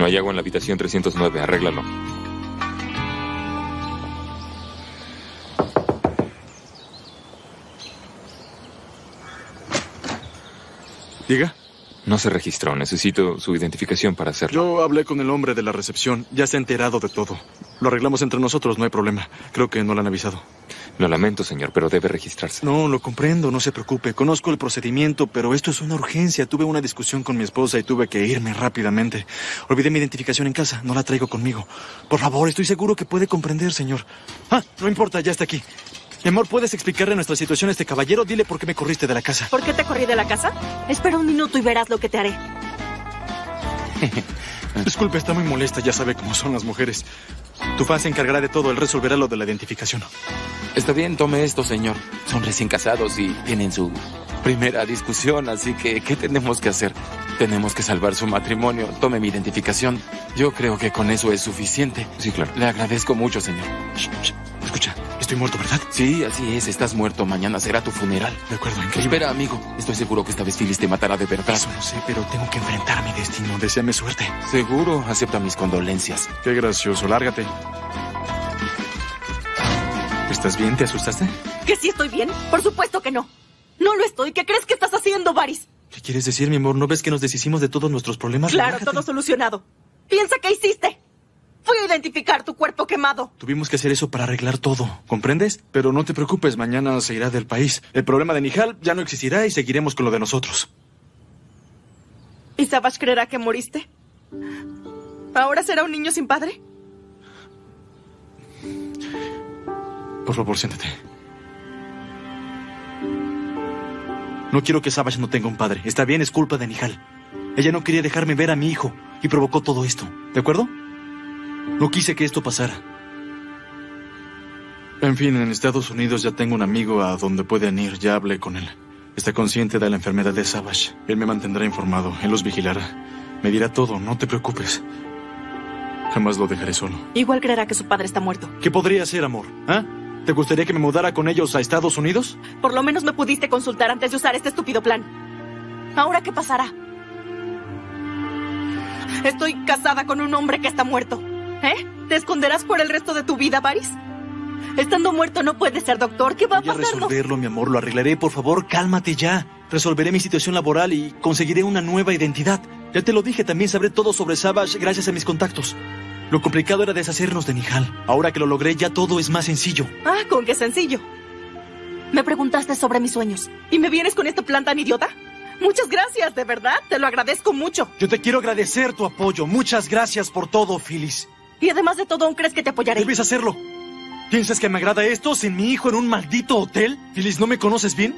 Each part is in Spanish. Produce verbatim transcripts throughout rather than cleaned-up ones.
No hay agua en la habitación trescientos nueve. Arréglalo. ¿Diga? No se registró. Necesito su identificación para hacerlo. Yo hablé con el hombre de la recepción. Ya se ha enterado de todo. Lo arreglamos entre nosotros, no hay problema. Creo que no le han avisado. Lo lamento, señor, pero debe registrarse. No, lo comprendo, no se preocupe. Conozco el procedimiento, pero esto es una urgencia. Tuve una discusión con mi esposa y tuve que irme rápidamente. Olvidé mi identificación en casa. No la traigo conmigo. Por favor, estoy seguro que puede comprender, señor. Ah, no importa, ya está aquí. Mi amor, ¿puedes explicarle nuestra situación a este caballero? Dile por qué me corriste de la casa. ¿Por qué te corrí de la casa? Espera un minuto y verás lo que te haré. Disculpe, está muy molesta. Ya sabe cómo son las mujeres. Tu fan se encargará de todo. Él resolverá lo de la identificación. Está bien, tome esto, señor. Son recién casados y tienen su primera discusión, así que ¿qué tenemos que hacer? Tenemos que salvar su matrimonio. Tome mi identificación. Yo creo que con eso es suficiente. Sí, claro. Le agradezco mucho, señor. Shh, shh. Escucha, estoy muerto, ¿verdad? Sí, así es. Estás muerto. Mañana será tu funeral. De acuerdo, increíble. Espera, amigo. Estoy seguro que esta vez Phyllis te matará de verdad. Eso no sé, pero tengo que enfrentar a mi destino. Deséame suerte. Seguro. Acepta mis condolencias. Qué gracioso. Lárgate. ¿Estás bien? ¿Te asustaste? ¿Que sí estoy bien? Por supuesto que no. No lo estoy. ¿Qué crees que estás haciendo, Varys? ¿Qué quieres decir, mi amor? ¿No ves que nos deshicimos de todos nuestros problemas? Claro, Relájate. todo solucionado. Piensa qué hiciste. Fui a identificar tu cuerpo quemado. Tuvimos que hacer eso para arreglar todo, ¿comprendes? Pero no te preocupes, mañana se irá del país. El problema de Nihal ya no existirá y seguiremos con lo de nosotros. ¿Y Savage creerá que moriste? ¿Ahora será un niño sin padre? Por favor, siéntate. No quiero que Savage no tenga un padre. Está bien, es culpa de Nihal. Ella no quería dejarme ver a mi hijo y provocó todo esto. ¿De acuerdo? No quise que esto pasara. En fin, en Estados Unidos ya tengo un amigo a donde pueden ir. Ya hablé con él. Está consciente de la enfermedad de Savage. Él me mantendrá informado. Él los vigilará. Me dirá todo, no te preocupes. Jamás lo dejaré solo. Igual creerá que su padre está muerto. ¿Qué podría hacer, amor? ¿Ah? ¿Te gustaría que me mudara con ellos a Estados Unidos? Por lo menos me pudiste consultar antes de usar este estúpido plan. ¿Ahora qué pasará? Estoy casada con un hombre que está muerto. ¿Eh? ¿Te esconderás por el resto de tu vida, Varys? Estando muerto no puedes ser doctor. ¿Qué va Voy a a pasarnos? resolverlo, mi amor. Lo arreglaré. Por favor, cálmate ya. Resolveré mi situación laboral y conseguiré una nueva identidad. Ya te lo dije, también sabré todo sobre Savage gracias a mis contactos. Lo complicado era deshacernos de Nihal. Ahora que lo logré, ya todo es más sencillo. Ah, con qué sencillo. Me preguntaste sobre mis sueños. ¿Y me vienes con este plan tan idiota? Muchas gracias, de verdad. Te lo agradezco mucho. Yo te quiero agradecer tu apoyo. Muchas gracias por todo, Phyllis. Y además de todo, ¿aún crees que te apoyaré? Debes hacerlo. ¿Piensas que me agrada esto sin mi hijo en un maldito hotel? Phyllis, ¿no me conoces bien?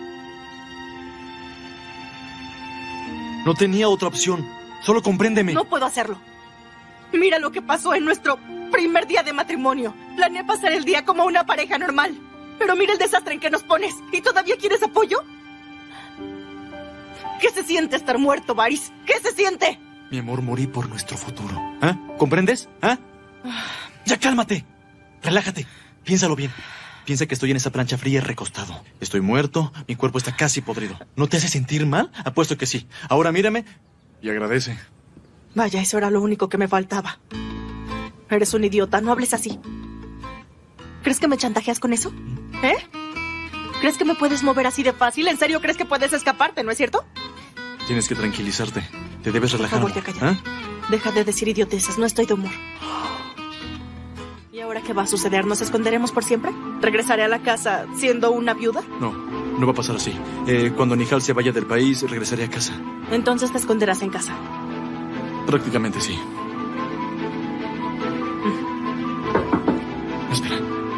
No tenía otra opción. Solo compréndeme. No puedo hacerlo. Mira lo que pasó en nuestro primer día de matrimonio. Planeé pasar el día como una pareja normal. Pero mira el desastre en que nos pones. ¿Y todavía quieres apoyo? ¿Qué se siente estar muerto, Varys? ¿Qué se siente? Mi amor, morí por nuestro futuro. ¿Ah? ¿Comprendes? ¿Ah? Ya cálmate. Relájate. Piénsalo bien. Piensa que estoy en esa plancha fría recostado. Estoy muerto, mi cuerpo está casi podrido. ¿No te hace sentir mal? Apuesto que sí. Ahora mírame y agradece. Vaya, eso era lo único que me faltaba. Eres un idiota, no hables así. ¿Crees que me chantajeas con eso? ¿Eh? ¿Crees que me puedes mover así de fácil? ¿En serio crees que puedes escaparte, no es cierto? Tienes que tranquilizarte. Te debes relajar. Por favor, ya cállate. ¿Ah? Deja de decir idioteces, no estoy de humor. ¿Y ahora qué va a suceder? ¿Nos esconderemos por siempre? ¿Regresaré a la casa siendo una viuda? No, no va a pasar así. Eh, cuando Nihal se vaya del país, regresaré a casa. Entonces te esconderás en casa. Prácticamente sí. Espera.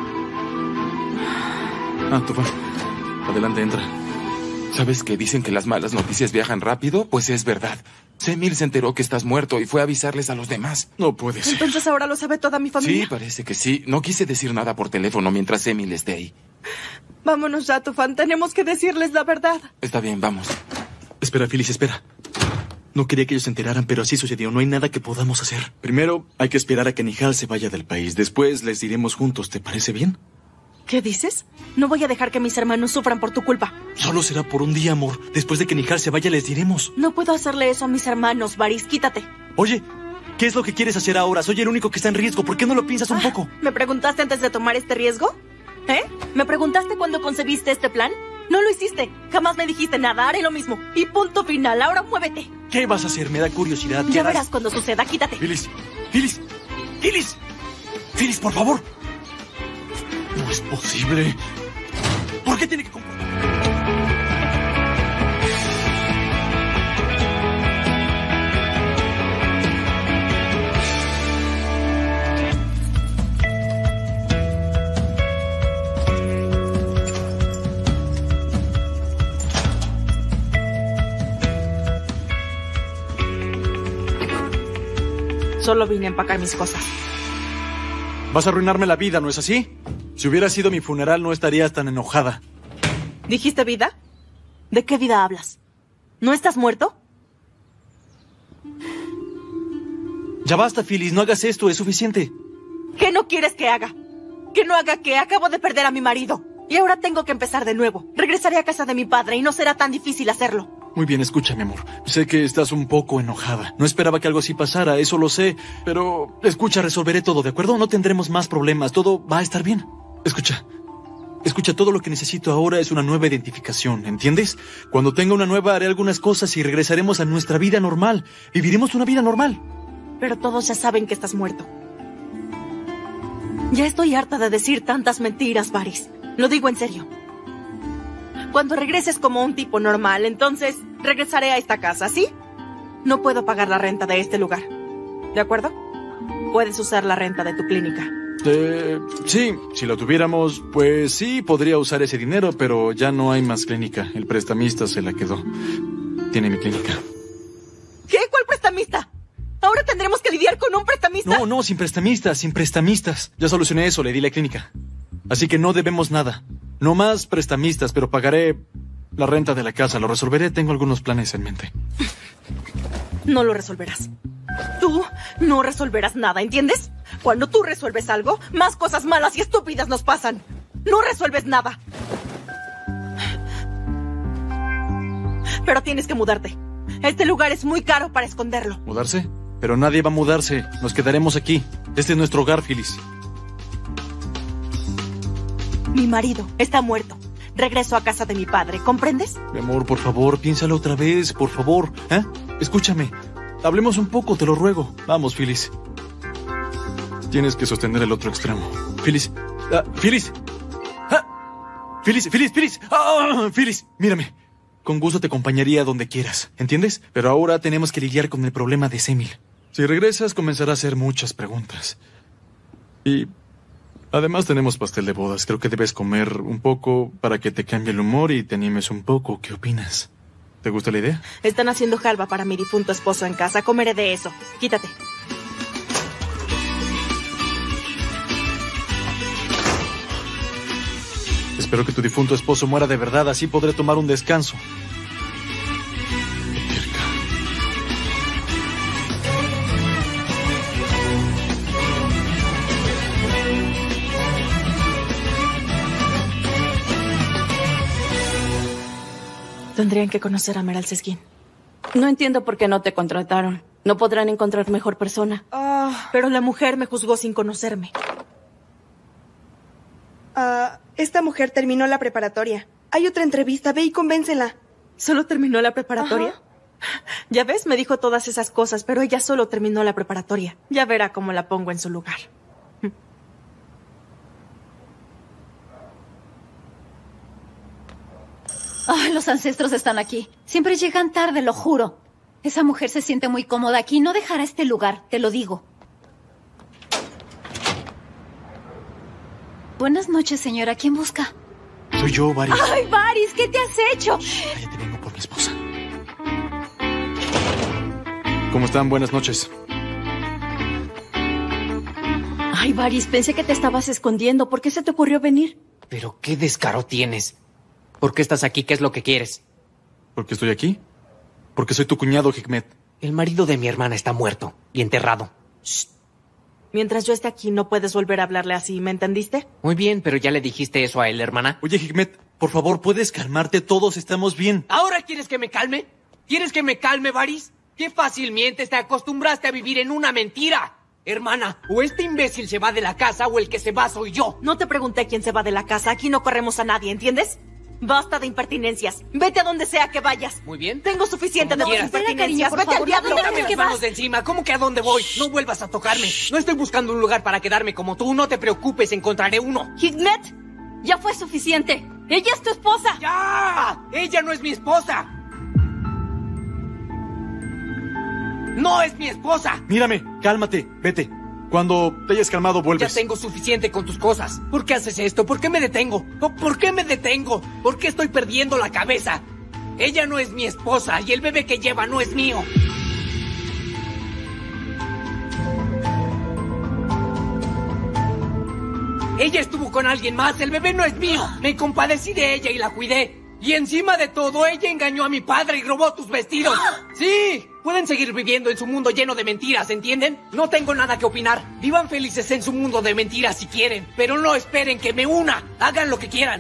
Ah, tú vas. Adelante, entra. ¿Sabes que dicen que las malas noticias viajan rápido? Pues es verdad. Semil se enteró que estás muerto y fue a avisarles a los demás. No puede ser. Entonces ahora lo sabe toda mi familia. Sí, parece que sí. No quise decir nada por teléfono mientras Semil esté ahí. Vámonos ya, Tufan. Tenemos que decirles la verdad. Está bien, vamos. Espera, Phyllis, espera. No quería que ellos se enteraran, pero así sucedió. No hay nada que podamos hacer. Primero, hay que esperar a que Nihal se vaya del país. Después les diremos juntos. ¿Te parece bien? ¿Qué dices? No voy a dejar que mis hermanos sufran por tu culpa. Solo será por un día, amor. Después de que Nihal se vaya, les diremos. No puedo hacerle eso a mis hermanos, Varys. Quítate. Oye, ¿Qué es lo que quieres hacer ahora? Soy el único que está en riesgo. ¿Por qué no lo piensas un Ah, poco? ¿Me preguntaste antes de tomar este riesgo? ¿Eh? ¿Me preguntaste cuando concebiste este plan? No lo hiciste. Jamás me dijiste nada. Haré lo mismo. Y punto final. Ahora muévete. ¿Qué vas a hacer? Me da curiosidad. ¿Qué Ya harás? verás cuando suceda. Quítate. Phyllis, Phyllis, Phyllis. Phyllis, por favor. No es posible. ¿Por qué tiene que comprar? Solo vine a empacar mis cosas. Vas a arruinarme la vida, ¿no es así? Si hubiera sido mi funeral, no estarías tan enojada. ¿Dijiste vida? ¿De qué vida hablas? ¿No estás muerto? Ya basta, Phyllis, no hagas esto, es suficiente. ¿Qué no quieres que haga? ¿Que no haga qué? Acabo de perder a mi marido. Y ahora tengo que empezar de nuevo. Regresaré a casa de mi padre y no será tan difícil hacerlo. Muy bien, escucha, mi amor. Sé que estás un poco enojada. No esperaba que algo así pasara, eso lo sé. Pero, escucha, resolveré todo, ¿de acuerdo? No tendremos más problemas, todo va a estar bien. Escucha, escucha, todo lo que necesito ahora es una nueva identificación, ¿entiendes? Cuando tenga una nueva haré algunas cosas y regresaremos a nuestra vida normal. Viviremos una vida normal. Pero todos ya saben que estás muerto. Ya estoy harta de decir tantas mentiras, Varys. Lo digo en serio. Cuando regreses como un tipo normal, entonces regresaré a esta casa, ¿sí? No puedo pagar la renta de este lugar. ¿De acuerdo? Puedes usar la renta de tu clínica. Eh, sí, si lo tuviéramos, pues sí, podría usar ese dinero, pero ya no hay más clínica. El prestamista se la quedó. Tiene mi clínica. ¿Qué? ¿Cuál prestamista? ¿Ahora tendremos que lidiar con un prestamista? No, no, sin prestamistas, sin prestamistas. Ya solucioné eso, le di la clínica. Así que no debemos nada. No más prestamistas, pero pagaré la renta de la casa. Lo resolveré, tengo algunos planes en mente. No lo resolverás. Tú no resolverás nada, ¿entiendes? Cuando tú resuelves algo, más cosas malas y estúpidas nos pasan. No resuelves nada. Pero tienes que mudarte. Este lugar es muy caro para esconderlo. ¿Mudarse? Pero nadie va a mudarse. Nos quedaremos aquí. Este es nuestro hogar, Phyllis. Mi marido está muerto. Regreso a casa de mi padre, ¿comprendes? Mi amor, por favor, piénsalo otra vez, por favor. ¿Eh? Escúchame. Hablemos un poco, te lo ruego. Vamos, Phyllis. Tienes que sostener el otro extremo. Phyllis. Ah, Phyllis. Ah. Phyllis, Phyllis, Phyllis. Ah, Phyllis, mírame. Con gusto te acompañaría donde quieras, ¿entiendes? Pero ahora tenemos que lidiar con el problema de Semil. Si regresas, comenzará a hacer muchas preguntas. Y además tenemos pastel de bodas. Creo que debes comer un poco para que te cambie el humor y te animes un poco. ¿Qué opinas? ¿Te gusta la idea? Están haciendo jalva para mi difunto esposo en casa. Comeré de eso. Quítate. Espero que tu difunto esposo muera de verdad. Así podré tomar un descanso. Tendrían que conocer a Meral Seskin. No entiendo por qué no te contrataron. No podrán encontrar mejor persona. Oh, pero la mujer me juzgó sin conocerme. Ah, esta mujer terminó la preparatoria. Hay otra entrevista, ve y convéncela. ¿Solo terminó la preparatoria? Ajá. Ya ves, me dijo todas esas cosas, pero ella solo terminó la preparatoria. Ya verá cómo la pongo en su lugar. Ah, los ancestros están aquí. Siempre llegan tarde, lo juro. Esa mujer se siente muy cómoda aquí. No dejará este lugar, te lo digo. Buenas noches, señora. ¿Quién busca? Soy yo, Varys. ¡Ay, Varys! ¿Qué te has hecho? Cállate, vengo por mi esposa. ¿Cómo están? Buenas noches. Ay, Varys, pensé que te estabas escondiendo. ¿Por qué se te ocurrió venir? Pero qué descaro tienes. ¿Por qué estás aquí? ¿Qué es lo que quieres? ¿Por qué estoy aquí? Porque soy tu cuñado, Hikmet. El marido de mi hermana está muerto y enterrado. Shh. Mientras yo esté aquí, no puedes volver a hablarle así, ¿me entendiste? Muy bien, pero ya le dijiste eso a él, hermana. Oye, Hikmet, por favor, ¿puedes calmarte? Todos estamos bien. ¿Ahora quieres que me calme? ¿Quieres que me calme, Varys? ¡Qué fácil mientes! Te acostumbraste a vivir en una mentira. Hermana, o este imbécil se va de la casa o el que se va soy yo. No te pregunté quién se va de la casa. Aquí no corremos a nadie, ¿entiendes? Basta de impertinencias. Vete a donde sea que vayas. Muy bien. Tengo suficiente de tus quieras. impertinencias. Espera, cariño, por Vete al favor, diablo. Quítame las manos de encima. ¿Cómo que a dónde voy? No vuelvas a tocarme. No estoy buscando un lugar para quedarme como tú. No te preocupes, encontraré uno. Hikmet, ya fue suficiente. Ella es tu esposa. ¡Ya! ¡Ella no es mi esposa! ¡No es mi esposa! Mírame, cálmate, vete. Cuando te hayas calmado, Ya vuelves. tengo suficiente con tus cosas. ¿Por qué haces esto? ¿Por qué me detengo? ¿Por qué me detengo? ¿Por qué estoy perdiendo la cabeza? Ella no es mi esposa y el bebé que lleva no es mío. Ella estuvo con alguien más, el bebé no es mío. Me compadecí de ella y la cuidé. Y encima de todo, ella engañó a mi padre y robó tus vestidos. ¡Sí! Pueden seguir viviendo en su mundo lleno de mentiras, ¿entienden? No tengo nada que opinar. Vivan felices en su mundo de mentiras si quieren, pero no esperen que me una. Hagan lo que quieran.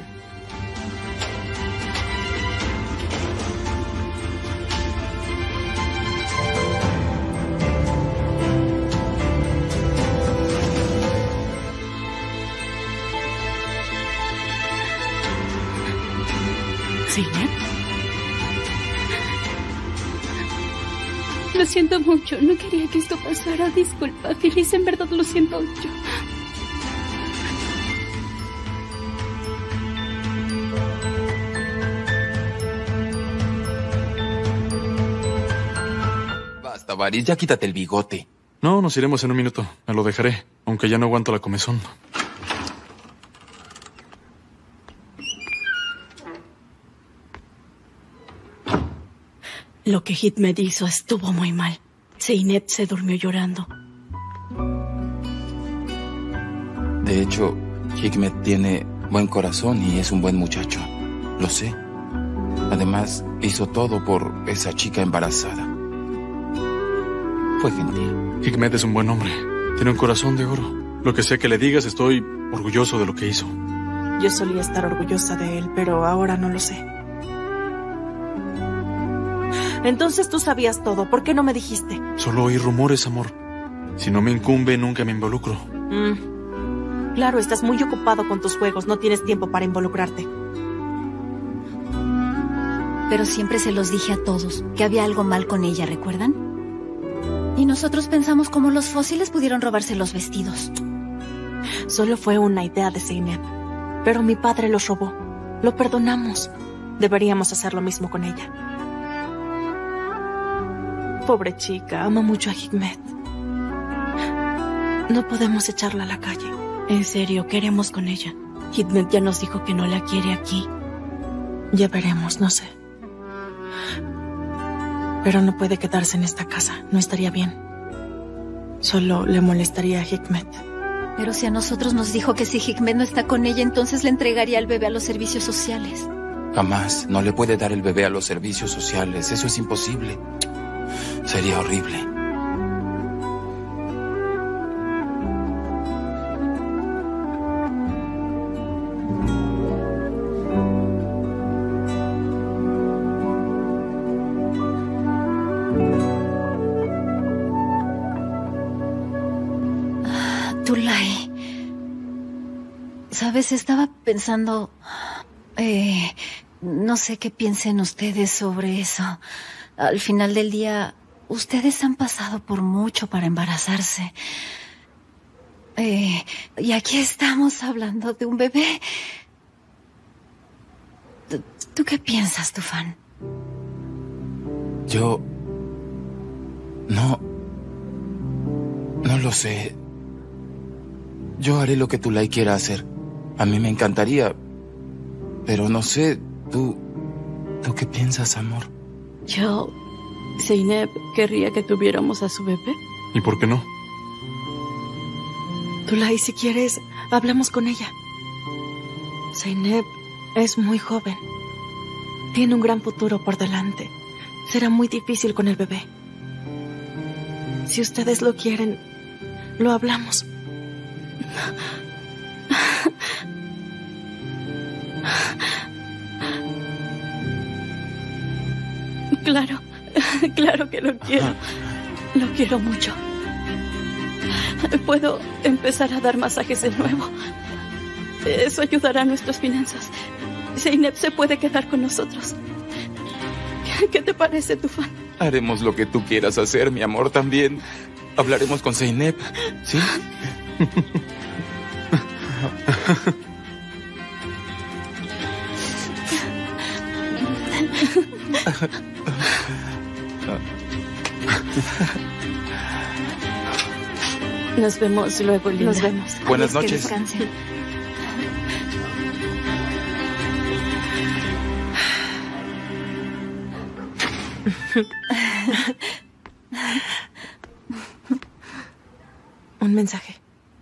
¿Zeynep? Lo siento mucho. No quería que esto pasara. Disculpa, Feliz. En verdad lo siento mucho. Basta, Varys. Ya quítate el bigote. No, nos iremos en un minuto. Me lo dejaré, aunque ya no aguanto la comezón. Lo que Hikmet hizo estuvo muy mal. Zeynep se durmió llorando. De hecho, Hikmet tiene buen corazón y es un buen muchacho. Lo sé. Además, hizo todo por esa chica embarazada. Fue gentil. Hikmet es un buen hombre. Tiene un corazón de oro. Lo que sea que le digas, estoy orgulloso de lo que hizo. Yo solía estar orgullosa de él, pero ahora no lo sé. Entonces tú sabías todo. ¿Por qué no me dijiste? Solo oí rumores, amor. Si no me incumbe, nunca me involucro. Mm. Claro, estás muy ocupado con tus juegos. No tienes tiempo para involucrarte. Pero siempre se los dije a todos, que había algo mal con ella, ¿recuerdan? Y nosotros pensamos cómo los fósiles pudieron robarse los vestidos. Solo fue una idea de Zeynep. Pero mi padre los robó. Lo perdonamos. Deberíamos hacer lo mismo con ella. Pobre chica, ama mucho a Hikmet. No podemos echarla a la calle. En serio, queremos con ella. Hikmet ya nos dijo que no la quiere aquí. Ya veremos, no sé. Pero no puede quedarse en esta casa. No estaría bien. Solo le molestaría a Hikmet. Pero si a nosotros nos dijo que si Hikmet no está con ella, entonces le entregaría al bebé a los servicios sociales. Jamás. No le puede dar el bebé a los servicios sociales. Eso es imposible. Sería horrible. Tulay, ¿sabes? Estaba pensando... Eh, no sé qué piensen ustedes sobre eso. Al final del día, ustedes han pasado por mucho para embarazarse. Eh, y aquí estamos hablando de un bebé. ¿Tú, tú qué piensas, Tufan? Yo... No... No lo sé. Yo haré lo que Tulay quiera hacer. A mí me encantaría. Pero no sé, tú... ¿Tú qué piensas, amor? Yo... Zeynep querría que tuviéramos a su bebé. ¿Y por qué no? Tulay, si quieres, hablamos con ella. Zeynep es muy joven. Tiene un gran futuro por delante. Será muy difícil con el bebé. Si ustedes lo quieren, lo hablamos. Claro, Claro que lo quiero. Lo quiero mucho. Puedo empezar a dar masajes de nuevo. Eso ayudará a nuestras finanzas. Zeynep se puede quedar con nosotros. ¿Qué te parece, Tufan? Haremos lo que tú quieras hacer, mi amor, también. Hablaremos con Zeynep, ¿sí? Nos vemos luego, Linda. Nos vemos. Buenas Adiós, que noches. descansen. Un mensaje.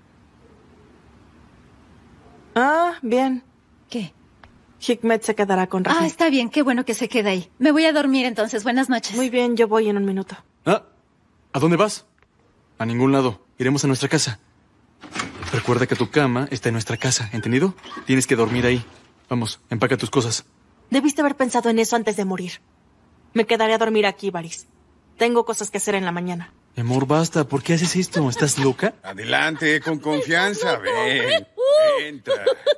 Ah, bien. ¿Qué? Hikmet se quedará con Rafi. Ah, está bien, qué bueno que se queda ahí. Me voy a dormir entonces. Buenas noches. Muy bien, yo voy en un minuto. Ah, ¿a dónde vas? A ningún lado. Iremos a nuestra casa. Recuerda que tu cama está en nuestra casa, ¿entendido? Tienes que dormir ahí. Vamos, empaca tus cosas. Debiste haber pensado en eso antes de morir. Me quedaré a dormir aquí, Baris. Tengo cosas que hacer en la mañana. Mi amor, basta. ¿Por qué haces esto? ¿Estás loca? Adelante, con confianza. Ven, entra.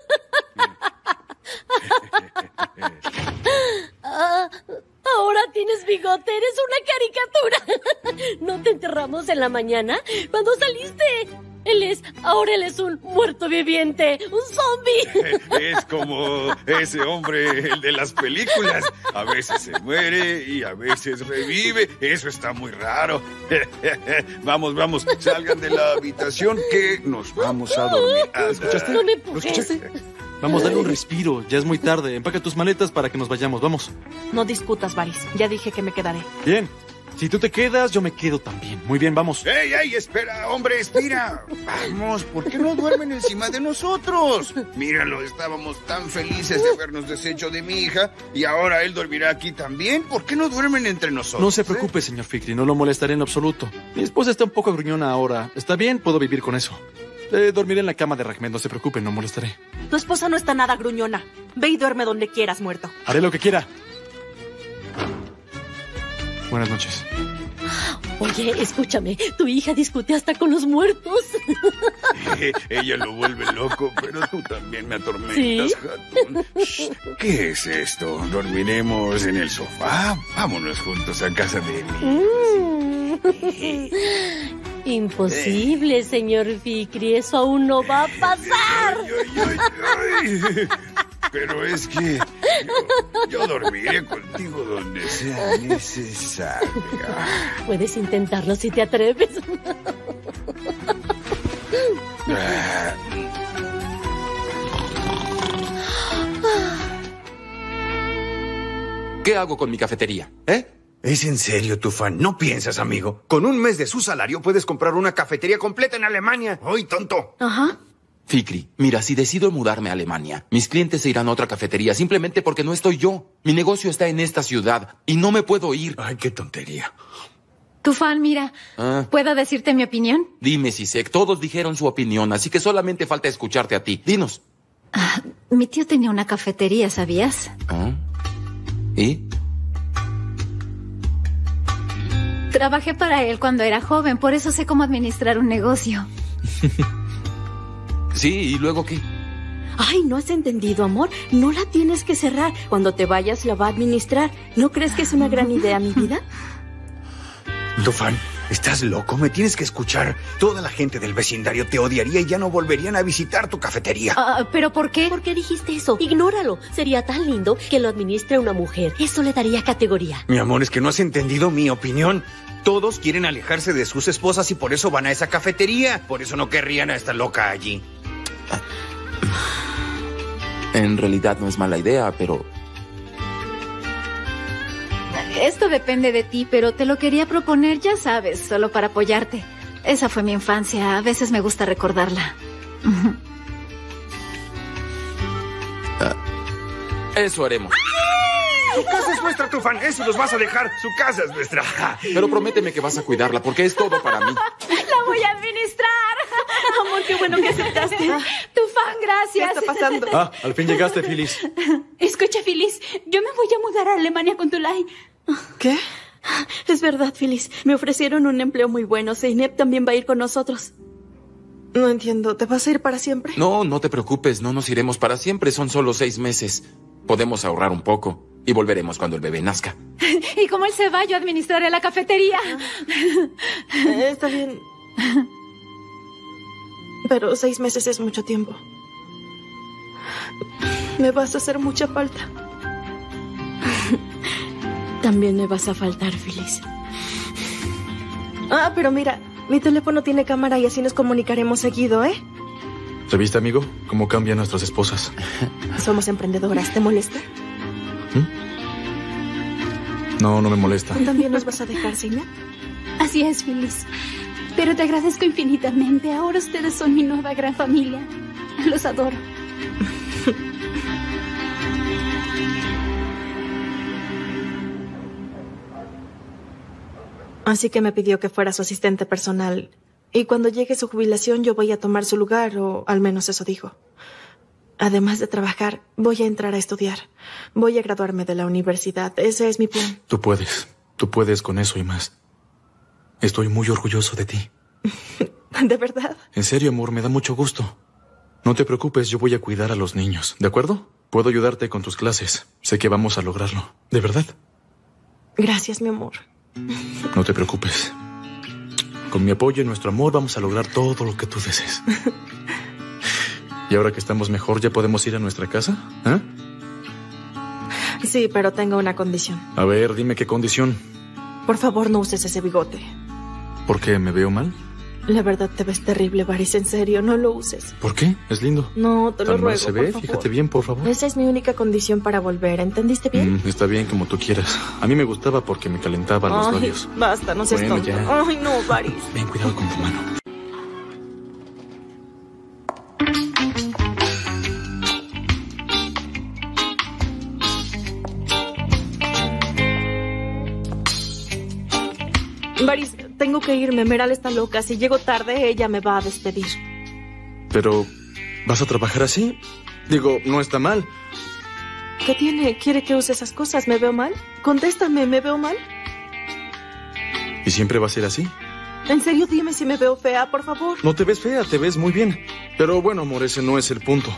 Ah, ahora tienes bigote, eres una caricatura. ¿No te enterramos en la mañana? Cuando saliste. Él es, ahora él es un muerto viviente, un zombie. Es como ese hombre, el de las películas. A veces se muere y a veces revive. Eso está muy raro. Vamos, vamos, salgan de la habitación que nos vamos a dormir. ¿Lo escuchaste? No me ¿Lo empujes. escuchaste? Vamos, dale un respiro. Ya es muy tarde. Empaca tus maletas para que nos vayamos. Vamos. No discutas, Baris. Ya dije que me quedaré. Bien. Si tú te quedas, yo me quedo también. Muy bien, vamos. ¡Ey, ey! Espera, hombre, espera. Vamos, ¿por qué no duermen encima de nosotros? Míralo, estábamos tan felices de habernos deshecho de mi hija y ahora él dormirá aquí también. ¿Por qué no duermen entre nosotros? No se preocupe, señor Fikri. No lo molestaré en absoluto. Mi esposa está un poco gruñona ahora. Está bien, puedo vivir con eso. Eh, dormiré en la cama de Rahmed. No se preocupe, no molestaré. Tu esposa no está nada gruñona. Ve y duerme donde quieras, muerto. Haré lo que quiera. Buenas noches. Oye, escúchame, tu hija discute hasta con los muertos. Eh, ella lo vuelve loco, pero tú también me atormentas, ¿Sí? Hatun. Shh, ¿qué es esto? ¿Dormiremos en el sofá? Vámonos juntos a casa de mí. Mm. Imposible, señor Fikri, eso aún no va a pasar. Ay, ay, ay, ay. Pero es que yo, yo dormiré contigo donde sea necesario. Puedes intentarlo si te atreves. ¿Qué hago con mi cafetería? ¿Eh? ¿Es en serio, Tufan? ¿No piensas, amigo? Con un mes de su salario puedes comprar una cafetería completa en Alemania. ¡Ay, tonto! Ajá. Fikri, mira, si decido mudarme a Alemania, mis clientes se irán a otra cafetería simplemente porque no estoy yo. Mi negocio está en esta ciudad y no me puedo ir. Ay, qué tontería. Tufan, mira, Ah, ¿puedo decirte mi opinión? dime, Sisek, todos dijeron su opinión, así que solamente falta escucharte a ti. Dinos. Ah, mi tío tenía una cafetería, ¿sabías? ¿Ah? ¿Y? Trabajé para él cuando era joven, por eso sé cómo administrar un negocio. Sí, ¿y luego qué? Ay, ¿no has entendido, amor? No la tienes que cerrar. Cuando te vayas la va a administrar. ¿No crees que es una gran idea, mi vida? Tufan, ¿estás loco? Me tienes que escuchar. Toda la gente del vecindario te odiaría y ya no volverían a visitar tu cafetería. Ah, ¿pero por qué? ¿Por qué dijiste eso? Ignóralo. Sería tan lindo que lo administre una mujer. Eso le daría categoría. Mi amor, es que no has entendido mi opinión. Todos quieren alejarse de sus esposas y por eso van a esa cafetería. Por eso no querrían a esta loca allí. En realidad no es mala idea, pero... Esto depende de ti, pero te lo quería proponer, ya sabes, solo para apoyarte. Esa fue mi infancia, a veces me gusta recordarla. Eso haremos. Su casa es nuestra, Tufan. Eso nos vas a dejar. Su casa es nuestra. Pero prométeme que vas a cuidarla, porque es todo para mí. ¡La voy a administrar! Amor, qué bueno que aceptaste. Tufan, gracias. ¿Qué está pasando? Ah, al fin llegaste, Phyllis. Escucha, Phyllis, yo me voy a mudar a Alemania con Tulay. ¿Qué? Es verdad, Phyllis. Me ofrecieron un empleo muy bueno. Zeynep también va a ir con nosotros. No entiendo. ¿Te vas a ir para siempre? No, no te preocupes. No nos iremos para siempre. Son solo seis meses. Podemos ahorrar un poco y volveremos cuando el bebé nazca. Y como él se va, yo administraré la cafetería. Eh, está bien. Pero seis meses es mucho tiempo. Me vas a hacer mucha falta. También me vas a faltar, Phyllis. Ah, pero mira, mi teléfono tiene cámara y así nos comunicaremos seguido, ¿eh? ¿Te viste, amigo? ¿Cómo cambian nuestras esposas? Somos emprendedoras. ¿Te molesta? ¿Mm? No, no me molesta. ¿Tú también nos vas a dejar, Zeynep? Así es, Phyllis. Pero te agradezco infinitamente. Ahora ustedes son mi nueva gran familia. Los adoro. Así que me pidió que fuera su asistente personal. Y cuando llegue su jubilación yo voy a tomar su lugar, o al menos eso dijo. Además de trabajar, voy a entrar a estudiar. Voy a graduarme de la universidad. Ese es mi plan. Tú puedes. Tú puedes con eso y más. Estoy muy orgulloso de ti. ¿De verdad? En serio, amor, me da mucho gusto. No te preocupes, yo voy a cuidar a los niños, ¿de acuerdo? Puedo ayudarte con tus clases. Sé que vamos a lograrlo. ¿De verdad? Gracias, mi amor. No te preocupes. Con mi apoyo y nuestro amor vamos a lograr todo lo que tú desees. Y ahora que estamos mejor, ¿ya podemos ir a nuestra casa? ¿Eh? Sí, pero tengo una condición. A ver, dime qué condición. Por favor, no uses ese bigote. ¿Por qué? ¿Me veo mal? La verdad te ves terrible, Varys. En serio, no lo uses. ¿Por qué? Es lindo. No, te lo ¿Tan mal ruego, se por ve? favor. Fíjate bien, por favor. Esa es mi única condición para volver. ¿Entendiste bien? Mm, está bien, como tú quieras. A mí me gustaba porque me calentaban los Ay, labios. basta, no seas Bueno, tonto. ya. Ay, no, Varys. Ven, cuidado con tu mano. Varys, tengo que irme. Meral está loca. Si llego tarde, ella me va a despedir. Pero, ¿vas a trabajar así? Digo, no está mal. ¿Qué tiene? ¿Quiere que use esas cosas? ¿Me veo mal? Contéstame, ¿me veo mal? ¿Y siempre va a ser así? En serio, dime si me veo fea, por favor. No te ves fea, te ves muy bien. Pero bueno, amor, ese no es el punto.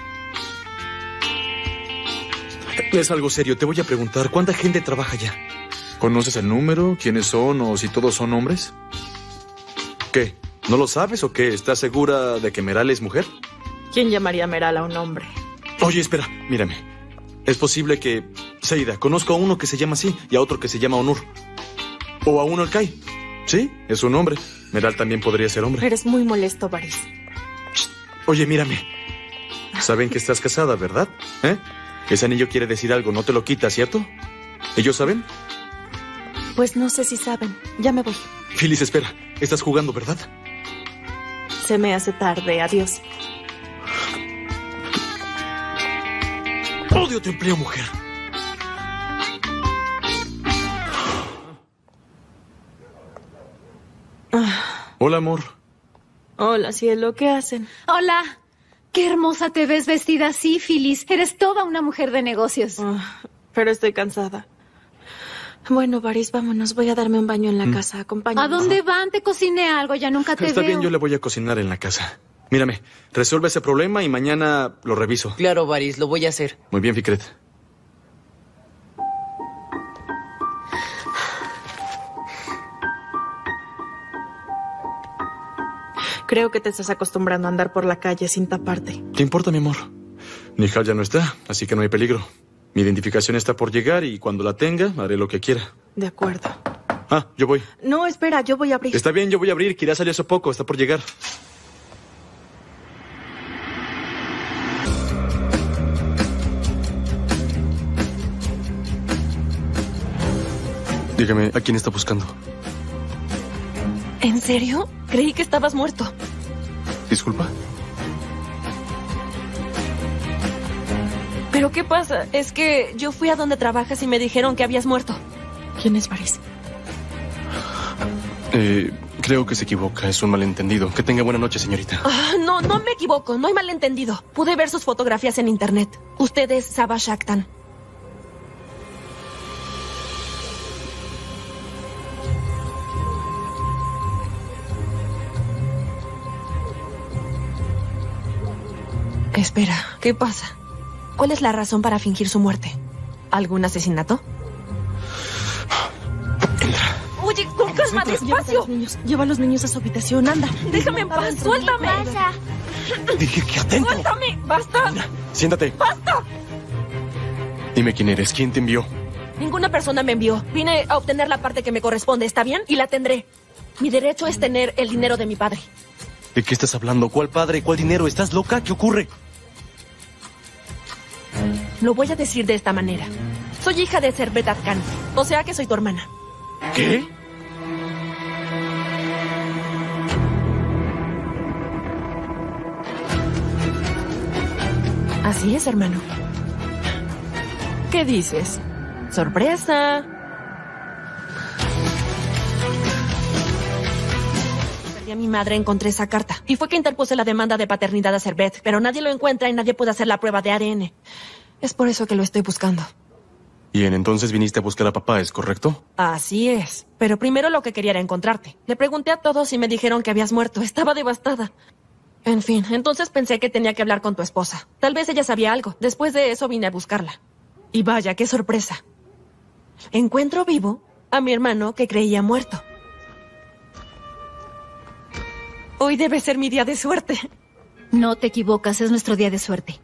Es algo serio, te voy a preguntar, ¿cuánta gente trabaja ya? ¿Conoces el número? ¿Quiénes son? ¿O si todos son hombres? ¿Qué? ¿No lo sabes o qué? ¿Estás segura de que Meral es mujer? ¿Quién llamaría a Meral a un hombre? Oye, espera, mírame. Es posible que... Seida, conozco a uno que se llama así y a otro que se llama Onur. O a uno Alcai. Sí, es un hombre. Meral también podría ser hombre. Eres muy molesto, Varys. Oye, mírame. Saben que estás casada, ¿verdad? ¿Eh? Ese anillo quiere decir algo, no te lo quitas, ¿cierto? ¿Ellos saben? Pues no sé si saben. Ya me voy. Phyllis, espera. Estás jugando, ¿verdad? Se me hace tarde. Adiós. Odio tu empleo, mujer. Hola, amor. Hola, cielo. ¿Qué hacen? Hola. Qué hermosa te ves vestida así, Phyllis. Eres toda una mujer de negocios. Oh, pero estoy cansada. Bueno, Varys, vámonos. Voy a darme un baño en la Mm. casa. Acompáñame. ¿A dónde van? Te cociné algo. Ya nunca te Está veo. bien, yo le voy a cocinar en la casa. Mírame, resuelve ese problema y mañana lo reviso. Claro, Varys, lo voy a hacer. Muy bien, Fikret. Creo que te estás acostumbrando a andar por la calle sin taparte. ¿Qué importa, mi amor? Nihal ya no está, así que no hay peligro. Mi identificación está por llegar y cuando la tenga, haré lo que quiera. De acuerdo. Ah, yo voy. No, espera, yo voy a abrir. Está bien, yo voy a abrir. Kira salió hace poco, está por llegar. Dígame, ¿a quién está buscando? ¿En serio? Creí que estabas muerto. Disculpa. ¿Pero qué pasa? Es que yo fui a donde trabajas y me dijeron que habías muerto. ¿Quién es Varys? Eh, creo que se equivoca. Es un malentendido. Que tenga buena noche, señorita. Ah, no, no me equivoco. No hay malentendido. Pude ver sus fotografías en internet. Usted es Saba Shaktan. Espera, ¿qué pasa? ¿Cuál es la razón para fingir su muerte? ¿Algún asesinato? Oye, con calma, despacio. Lleva a los niños, lleva a los niños a su habitación, anda. Déjame en paz, suéltame. Dije que atento. Suéltame, basta. Mira, siéntate. ¡Basta! Dime quién eres, quién te envió. Ninguna persona me envió. Vine a obtener la parte que me corresponde, ¿está bien? Y la tendré. Mi derecho es tener el dinero de mi padre. ¿De qué estás hablando? ¿Cuál padre? ¿Cuál dinero? ¿Estás loca? ¿Qué ocurre? Lo voy a decir de esta manera. Soy hija de Servet Khan, o sea que soy tu hermana. ¿Qué? Así es, hermano. ¿Qué dices? ¡Sorpresa! Perdí a mi madre, encontré esa carta. Y fue que interpuse la demanda de paternidad a Servet, pero nadie lo encuentra y nadie puede hacer la prueba de A D N. Es por eso que lo estoy buscando. Bien, entonces viniste a buscar a papá, ¿es correcto? Así es. Pero primero lo que quería era encontrarte. Le pregunté a todos y me dijeron que habías muerto. Estaba devastada. En fin, entonces pensé que tenía que hablar con tu esposa. Tal vez ella sabía algo. Después de eso vine a buscarla. Y vaya, qué sorpresa. Encuentro vivo a mi hermano que creía muerto. Hoy debe ser mi día de suerte. No te equivocas, es nuestro día de suerte.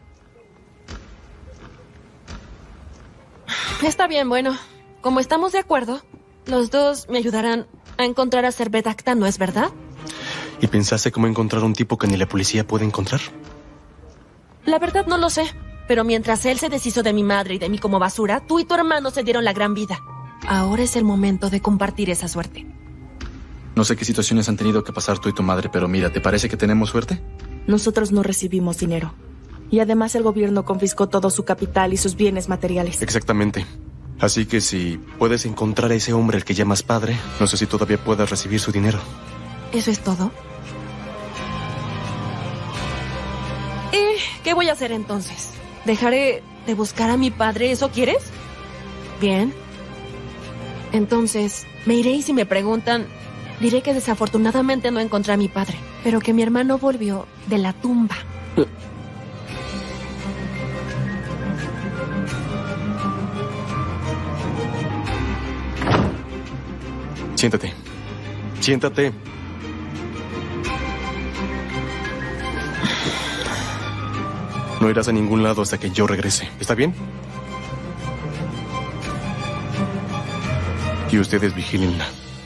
Está bien, bueno. Como estamos de acuerdo, los dos me ayudarán a encontrar a Servet Khan, ¿no es verdad? ¿Y pensaste cómo encontrar un tipo que ni la policía puede encontrar? La verdad no lo sé. Pero mientras él se deshizo de mi madre y de mí como basura, tú y tu hermano se dieron la gran vida. Ahora es el momento de compartir esa suerte. No sé qué situaciones han tenido que pasar tú y tu madre, pero mira, ¿te parece que tenemos suerte? Nosotros no recibimos dinero. Y además el gobierno confiscó todo su capital y sus bienes materiales. Exactamente. Así que si puedes encontrar a ese hombre al que llamas padre, no sé si todavía puedas recibir su dinero. ¿Eso es todo? ¿Y qué voy a hacer entonces? ¿Dejaré de buscar a mi padre? ¿Eso quieres? Bien. Entonces, me iré y si me preguntan, diré que desafortunadamente no encontré a mi padre, pero que mi hermano volvió de la tumba. Siéntate. Siéntate. No irás a ningún lado hasta que yo regrese. ¿Está bien? Y ustedes vigílenla.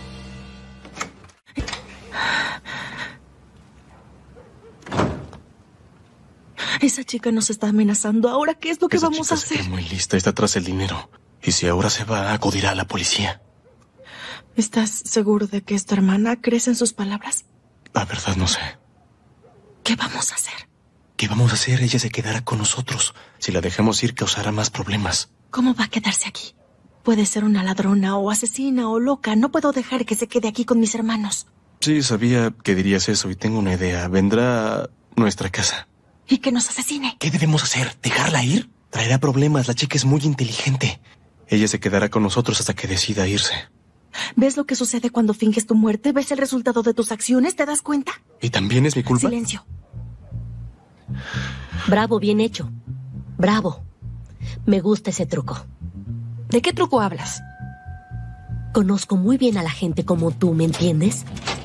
Esa chica nos está amenazando. ¿Ahora qué es lo que Esa vamos chica a hacer? Está muy lista, está tras el dinero. Y si ahora se va, acudirá a la policía. ¿Estás seguro de que es tu hermana? ¿Crees en sus palabras? La verdad no sé. ¿Qué vamos a hacer? ¿Qué vamos a hacer? Ella se quedará con nosotros. Si la dejamos ir, causará más problemas. ¿Cómo va a quedarse aquí? Puede ser una ladrona o asesina o loca. No puedo dejar que se quede aquí con mis hermanos. Sí, sabía que dirías eso y tengo una idea. Vendrá a nuestra casa. ¿Y que nos asesine? ¿Qué debemos hacer? ¿Dejarla ir? Traerá problemas. La chica es muy inteligente. Ella se quedará con nosotros hasta que decida irse. ¿Ves lo que sucede cuando finges tu muerte? ¿Ves el resultado de tus acciones? ¿Te das cuenta? ¿Y también es mi culpa? Silencio. Bravo, bien hecho. Bravo. Me gusta ese truco. ¿De qué truco hablas? Conozco muy bien a la gente como tú, ¿me entiendes?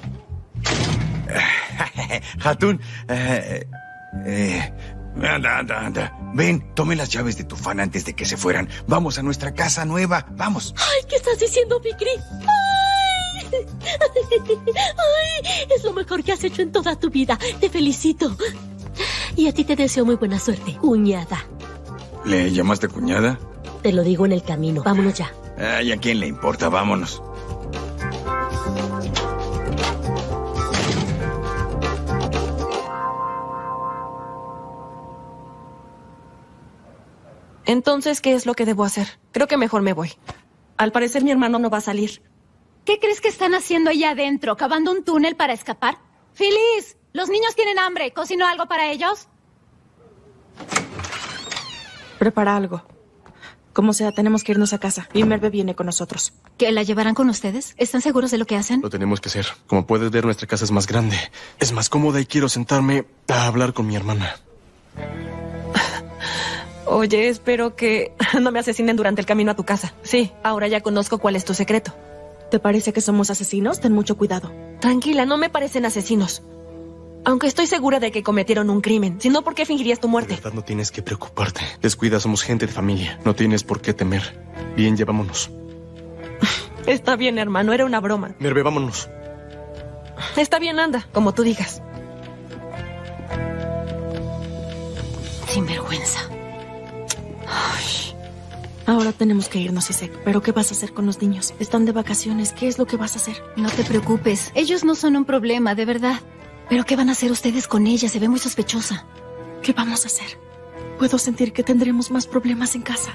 Hatun, eh, eh, anda, anda, anda. Ven, tome las llaves de tu fan antes de que se fueran. Vamos a nuestra casa nueva, vamos. Ay, ¿qué estás diciendo, Fikri? Ay, ay, es lo mejor que has hecho en toda tu vida. Te felicito. Y a ti te deseo muy buena suerte, cuñada. ¿Le llamaste cuñada? Te lo digo en el camino. Vámonos ya. Ay, ¿a quién le importa? Vámonos. Entonces, ¿qué es lo que debo hacer? Creo que mejor me voy. Al parecer mi hermano no va a salir. ¿Qué crees que están haciendo allá adentro? ¿Cavando un túnel para escapar? ¡Feliz! Los niños tienen hambre. ¿Cocinó algo para ellos? Prepara algo. Como sea, tenemos que irnos a casa. Y Merve viene con nosotros. ¿Que la llevarán con ustedes? ¿Están seguros de lo que hacen? Lo tenemos que hacer. Como puedes ver, nuestra casa es más grande. Es más cómoda y quiero sentarme a hablar con mi hermana. Oye, espero que no me asesinen durante el camino a tu casa. Sí, ahora ya conozco cuál es tu secreto. ¿Te parece que somos asesinos? Ten mucho cuidado. Tranquila, no me parecen asesinos. Aunque estoy segura de que cometieron un crimen. Si no, ¿por qué fingirías tu muerte? De verdad no tienes que preocuparte. Descuida, somos gente de familia. No tienes por qué temer. Bien, ya vámonos. Está bien, hermano, era una broma. Merve, vámonos. Está bien, anda, como tú digas. Sinvergüenza. Ay. Ahora tenemos que irnos, Isaac. ¿Pero qué vas a hacer con los niños? Están de vacaciones. ¿Qué es lo que vas a hacer? No te preocupes. Ellos no son un problema, de verdad. ¿Pero qué van a hacer ustedes con ella? Se ve muy sospechosa. ¿Qué vamos a hacer? Puedo sentir que tendremos más problemas en casa.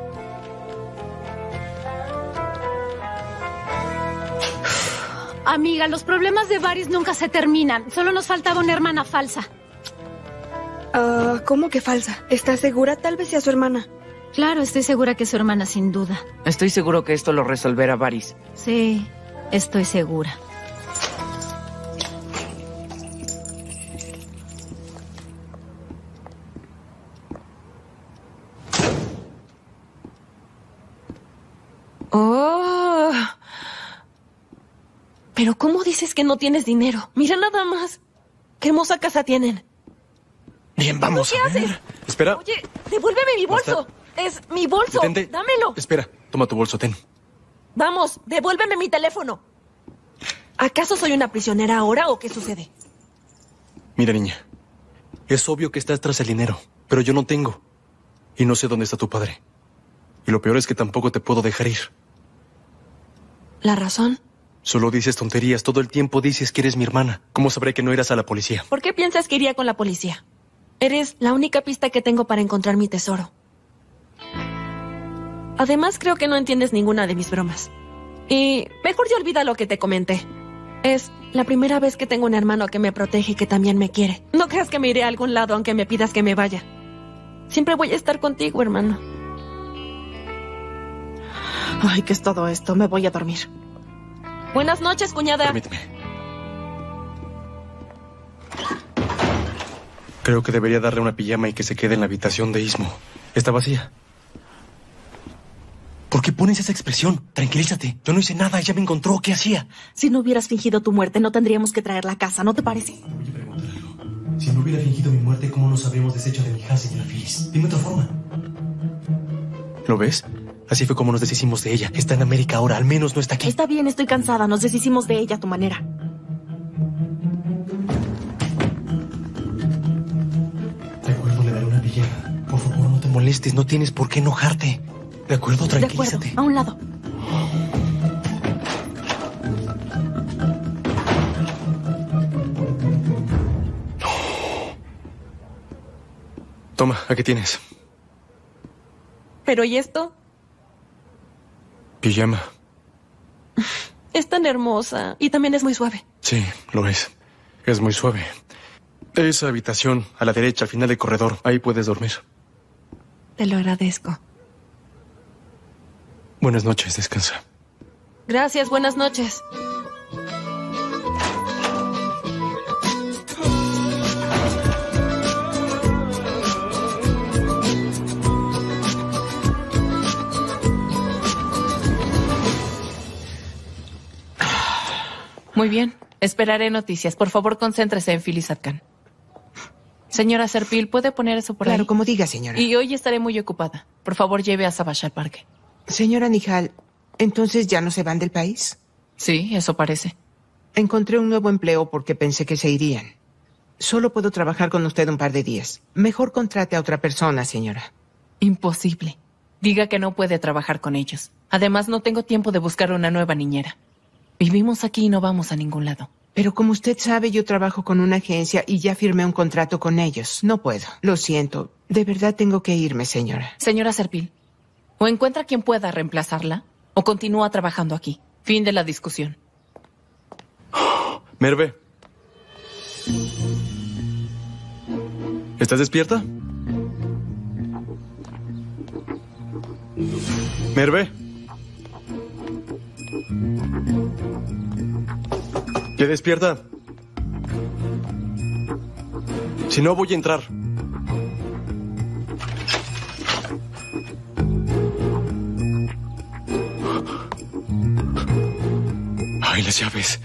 Amiga, los problemas de Varys nunca se terminan. Solo nos faltaba una hermana falsa. Uh, ¿Cómo que falsa? ¿Estás segura? Tal vez sea su hermana. Claro, estoy segura que es su hermana, sin duda. Estoy seguro que esto lo resolverá Varys. Sí, estoy segura. Oh. Pero ¿cómo dices que no tienes dinero? Mira nada más. ¿Qué hermosa casa tienen? Bien, vamos ¿Qué a ver. haces? Espera. Oye, devuélveme mi bolso. Basta. Es mi bolso. Detente. Dámelo. Espera, toma tu bolso, ten. Vamos, devuélveme mi teléfono. ¿Acaso soy una prisionera ahora o qué sucede? Mira, niña. Es obvio que estás tras el dinero, pero yo no tengo. Y no sé dónde está tu padre. Y lo peor es que tampoco te puedo dejar ir. ¿La razón? Solo dices tonterías. Todo el tiempo dices que eres mi hermana. ¿Cómo sabré que no irás a la policía? ¿Por qué piensas que iría con la policía? Eres la única pista que tengo para encontrar mi tesoro. Además, creo que no entiendes ninguna de mis bromas. Y mejor ya olvida lo que te comenté. Es la primera vez que tengo un hermano que me protege y que también me quiere. No creas que me iré a algún lado aunque me pidas que me vaya. Siempre voy a estar contigo, hermano. Ay, ¿qué es todo esto? Me voy a dormir. Buenas noches, cuñada. Permíteme. Creo que debería darle una pijama y que se quede en la habitación de Istmo. Está vacía. ¿Por qué pones esa expresión? Tranquilízate. Yo no hice nada. Ella me encontró. ¿Qué hacía? Si no hubieras fingido tu muerte, no tendríamos que traerla a casa, ¿no te parece? Voy a preguntar algo. Si no hubiera fingido mi muerte, ¿cómo nos habríamos deshecho de mi hija, señora Phyllis? Dime otra forma. ¿Lo ves? Así fue como nos deshicimos de ella. Está en América ahora. Al menos no está aquí. Está bien, estoy cansada. Nos deshicimos de ella a tu manera. De acuerdo, le daré una pijama. Por favor, no te molestes. No tienes por qué enojarte. De acuerdo, tranquilízate. De acuerdo, a un lado. Toma, aquí tienes. ¿Pero y esto? Pijama. Es tan hermosa y también es muy suave. Sí, lo es. Es muy suave. Esa habitación, a la derecha, al final del corredor. Ahí puedes dormir. Te lo agradezco. Buenas noches, descansa. Gracias, buenas noches. Muy bien. Esperaré noticias. Por favor, concéntrese en Phyllis Atkan. Señora Serpil, ¿puede poner eso por ahí? Claro, como diga, señora. Y hoy estaré muy ocupada. Por favor, lleve a Savage al parque. Señora Nihal, ¿entonces ya no se van del país? Sí, eso parece. Encontré un nuevo empleo porque pensé que se irían. Solo puedo trabajar con usted un par de días. Mejor contrate a otra persona, señora. Imposible. Diga que no puede trabajar con ellos. Además, no tengo tiempo de buscar una nueva niñera. Vivimos aquí y no vamos a ningún lado. Pero como usted sabe, yo trabajo con una agencia y ya firmé un contrato con ellos. No puedo. Lo siento. De verdad tengo que irme, señora. Señora Serpil, o encuentra quien pueda reemplazarla, o continúa trabajando aquí. Fin de la discusión. Merve. ¿Estás despierta? Merve. ¿Qué despierta? Si no, voy a entrar. Ay, las llaves.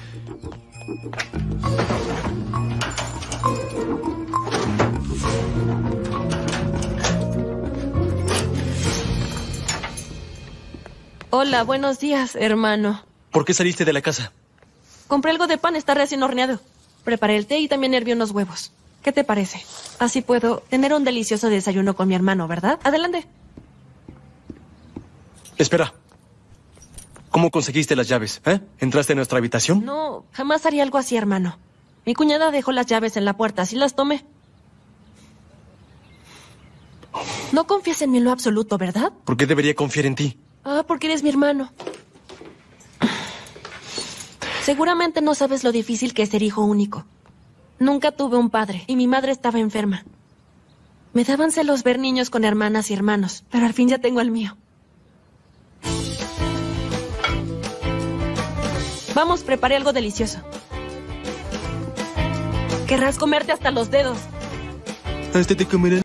Hola, buenos días, hermano. ¿Por qué saliste de la casa? Compré algo de pan, está recién horneado. Preparé el té y también herví unos huevos. ¿Qué te parece? Así puedo tener un delicioso desayuno con mi hermano, ¿verdad? Adelante. Espera. ¿Cómo conseguiste las llaves? ¿Eh? ¿Entraste en nuestra habitación? No, jamás haría algo así, hermano. Mi cuñada dejó las llaves en la puerta, así las tomé. No confías en mí en lo absoluto, ¿verdad? ¿Por qué debería confiar en ti? Ah, porque eres mi hermano. Seguramente no sabes lo difícil que es ser hijo único. Nunca tuve un padre y mi madre estaba enferma. Me daban celos ver niños con hermanas y hermanos, pero al fin ya tengo el mío. Vamos, preparé algo delicioso. Querrás comerte hasta los dedos. Hasta te comerás